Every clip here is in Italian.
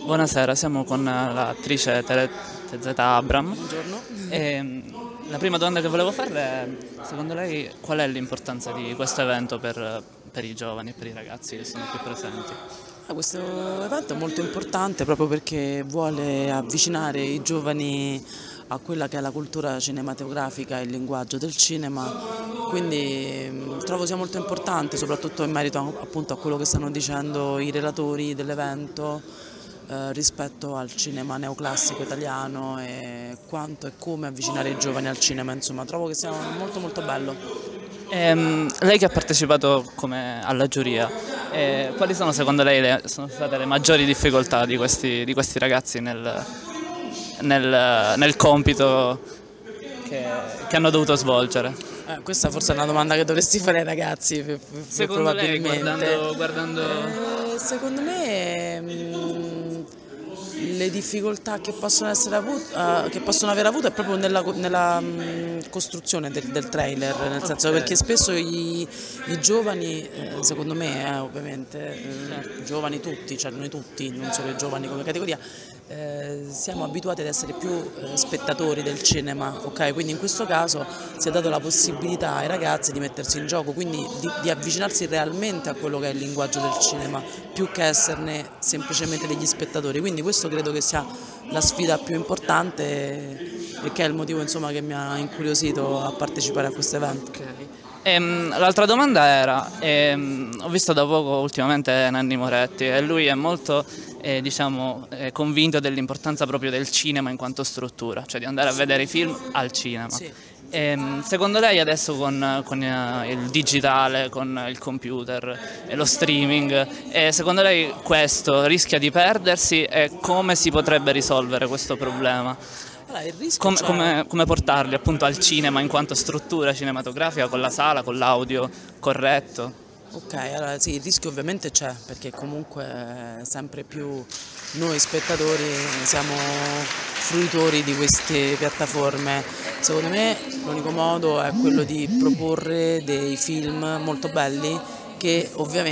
Buonasera, siamo con l'attrice Tezeta Abram. Buongiorno. La prima domanda che volevo farle è, secondo lei, qual è l'importanza di questo evento per i giovani e per i ragazzi che sono qui presenti? Questo evento è molto importante proprio perché vuole avvicinare i giovani a quella che è la cultura cinematografica e il linguaggio del cinema, quindi trovo sia molto importante, soprattutto in merito appunto a quello che stanno dicendo i relatori dell'evento rispetto al cinema neoclassico italiano e quanto e come avvicinare i giovani al cinema, insomma, trovo che sia molto molto bello. Lei che ha partecipato alla giuria, quali sono secondo lei sono state le maggiori difficoltà di questi ragazzi nel compito che hanno dovuto svolgere? Questa forse è una domanda che dovresti fare ai ragazzi, Secondo lei, probabilmente. guardando... Secondo me le difficoltà che possono aver avuto è proprio nella costruzione del trailer, nel senso perché spesso i giovani, secondo me ovviamente, giovani tutti, cioè noi tutti, non solo i giovani come categoria, siamo abituati ad essere più spettatori del cinema, ok? Quindi in questo caso si è dato la possibilità ai ragazzi di mettersi in gioco, quindi di avvicinarsi realmente a quello che è il linguaggio del cinema, più che esserne semplicemente degli spettatori. Quindi questo credo che sia la sfida più importante e che è il motivo, insomma, che mi ha incuriosito a partecipare a questo evento. L'altra domanda era, ho visto da poco ultimamente Nanni Moretti e lui è molto diciamo, convinto dell'importanza proprio del cinema in quanto struttura, cioè di andare a vedere i film al cinema. Sì. Secondo lei adesso con il digitale, con il computer e lo streaming, secondo lei questo rischia di perdersi e come si potrebbe risolvere questo problema? Allora, il rischio Come portarli appunto al cinema in quanto struttura cinematografica con la sala, con l'audio corretto? Ok, allora sì, il rischio ovviamente c'è, perché comunque sempre più noi spettatori siamo fruitori di queste piattaforme. Secondo me l'unico modo è quello di proporre dei film molto belli che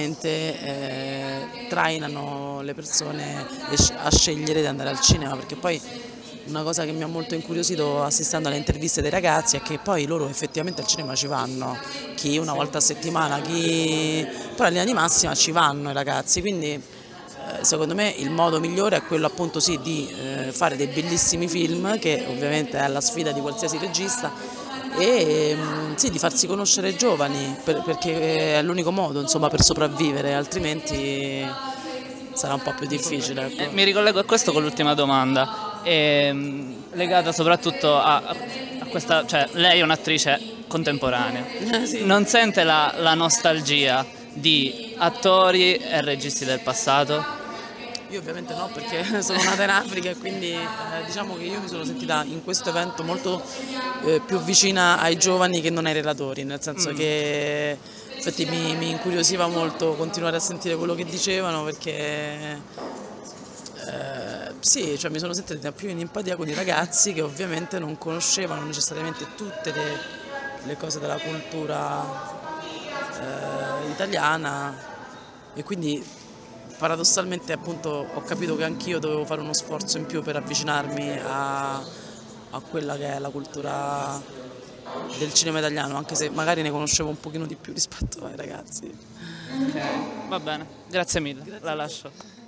ovviamente trainano le persone a scegliere di andare al cinema, perché poi una cosa che mi ha molto incuriosito assistendo alle interviste dei ragazzi è che poi loro effettivamente al cinema ci vanno, chi una volta a settimana, chi... però in linea di massima ci vanno i ragazzi, quindi secondo me il modo migliore è quello appunto sì di fare dei bellissimi film, che ovviamente è la sfida di qualsiasi regista, e sì, di farsi conoscere ai giovani, perché è l'unico modo, insomma, per sopravvivere, altrimenti sarà un po' più difficile. Ecco. Mi ricollego a questo con l'ultima domanda, legata soprattutto a questa, cioè lei è un'attrice contemporanea, Sì. non sente la nostalgia di attori e registi del passato? Io ovviamente no, perché sono nata in Africa e quindi diciamo che io mi sono sentita in questo evento molto più vicina ai giovani che non ai relatori, nel senso che infatti mi incuriosiva molto continuare a sentire quello che dicevano, perché sì, cioè mi sono sentita più in empatia con i ragazzi che ovviamente non conoscevano necessariamente tutte le cose della cultura italiana, e quindi paradossalmente appunto ho capito che anch'io dovevo fare uno sforzo in più per avvicinarmi a quella che è la cultura del cinema italiano, anche se magari ne conoscevo un pochino di più rispetto ai ragazzi. Ok, va bene, grazie mille, la lascio.